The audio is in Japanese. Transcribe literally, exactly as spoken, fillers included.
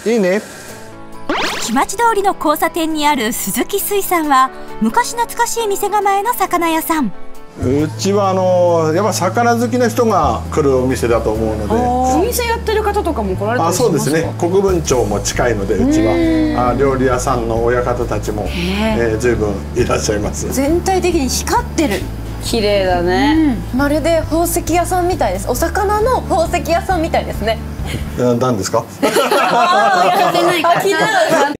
いいね。 木町通りの交差点にある鈴木水産は昔懐かしい店構えの魚屋さん。 うちはあのやっぱ魚好きな人が来るお店だと思うので。 お店やってる方とかも来られたりしますか？あ、そうですね。国分町も近いので、うちはあ料理屋さんの親方たちも、えー、随分いらっしゃいます。 全体的に光ってる。綺麗だね、 うん、まるで宝石屋さんみたいです。お魚の宝石屋さんみたいですね。 何ですか？ ああ、やってないから。